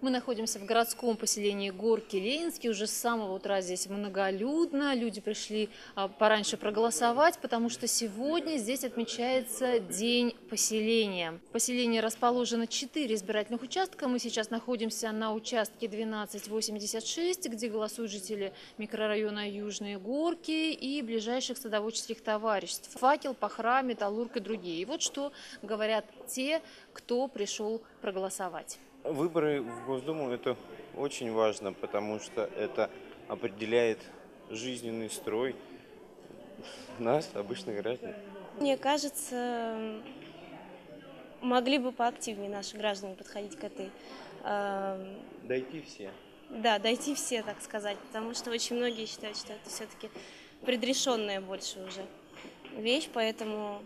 Мы находимся в городском поселении Горки Ленинский. Уже с самого утра здесь многолюдно. Люди пришли пораньше проголосовать, потому что сегодня здесь отмечается День поселения. В поселении расположено 4 избирательных участка. Мы сейчас находимся на участке 1286, где голосуют жители микрорайона Южные Горки и ближайших садоводческих товариществ. Факел, Пахра, Металлург и другие. И вот что говорят те, кто пришел проголосовать. Выборы в Госдуму – это очень важно, потому что это определяет жизненный строй нас, обычных граждан. Мне кажется, могли бы поактивнее наши граждане подходить к этой… Дойти все. Да, дойти все, так сказать, потому что очень многие считают, что это все-таки предрешенная больше уже вещь, поэтому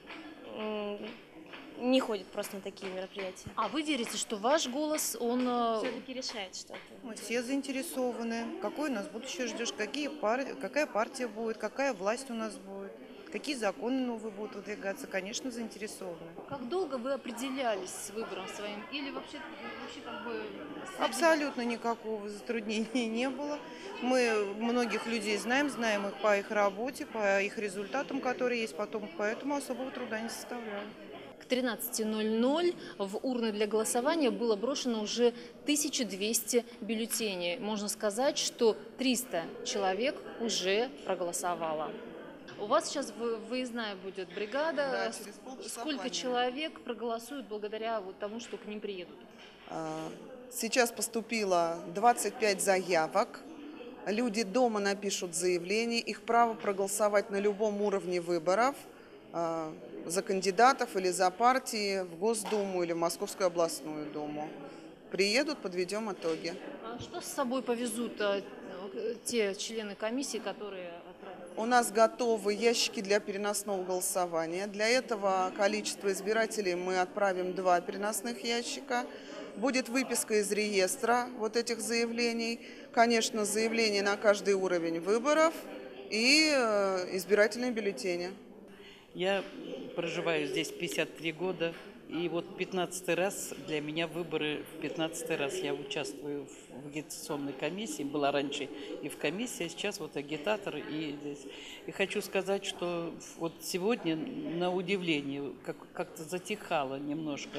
не ходят просто на такие мероприятия. А вы верите, что ваш голос, он… Все-таки решает что-то? Мы все заинтересованы. Какое у нас будущее ждешь, какая партия будет, какая власть у нас будет, какие законы новые будут выдвигаться. Конечно, заинтересованы. Как долго вы определялись с выбором своим? Или вообще как бы… Абсолютно никакого затруднения не было. Мы многих людей знаем их по их работе, по их результатам, которые есть потом, поэтому особого труда не составляли. К 13:00 в урны для голосования было брошено уже 1200 бюллетеней. Можно сказать, что 300 человек уже проголосовало. У вас сейчас выездная будет бригада. Да, через полчаса Сколько планируем. человек проголосуют благодаря тому, что к ним приедут? Сейчас поступило 25 заявок. Люди дома напишут заявление. Их право проголосовать на любом уровне выборов за кандидатов или за партии в Госдуму или в Московскую областную думу. Приедут, подведем итоги. А что с собой повезут те члены комиссии, которые отправят? У нас готовы ящики для переносного голосования. Для этого количества избирателей мы отправим 2 переносных ящика. Будет выписка из реестра вот этих заявлений. Конечно, заявление на каждый уровень выборов и избирательные бюллетени. Я проживаю здесь 53 года, и вот 15-й раз для меня выборы, в 15-й раз я участвую в агитационной комиссии, была раньше и в комиссии, а сейчас вот агитатор и здесь. И хочу сказать, что вот сегодня, на удивление, как-то затихало немножко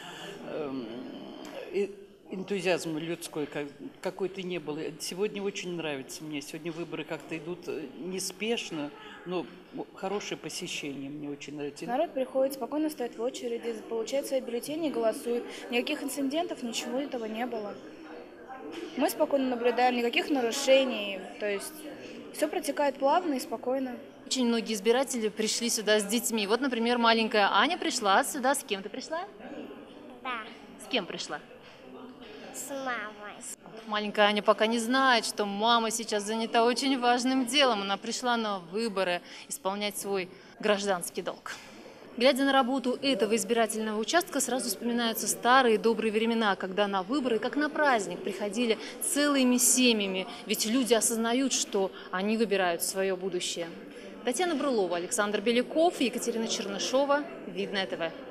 энтузиазм людской какой-то не было. Сегодня очень нравится мне. Сегодня выборы как-то идут неспешно, но хорошее посещение мне очень нравится. Народ приходит, спокойно стоит в очереди, получает свои бюллетени, голосует. Никаких инцидентов, ничего этого не было. Мы спокойно наблюдаем, никаких нарушений. То есть все протекает плавно и спокойно. Очень многие избиратели пришли сюда с детьми. Вот, например, маленькая Аня пришла сюда. С кем ты пришла? Да, С кем пришла? с мамой. Маленькая Аня пока не знает, что мама сейчас занята очень важным делом. Она пришла на выборы исполнять свой гражданский долг. Глядя на работу этого избирательного участка, сразу вспоминаются старые добрые времена, когда на выборы, как на праздник, приходили целыми семьями. Ведь люди осознают, что они выбирают свое будущее. Татьяна Брылова, Александр Беляков, Екатерина Чернышова. Видное ТВ.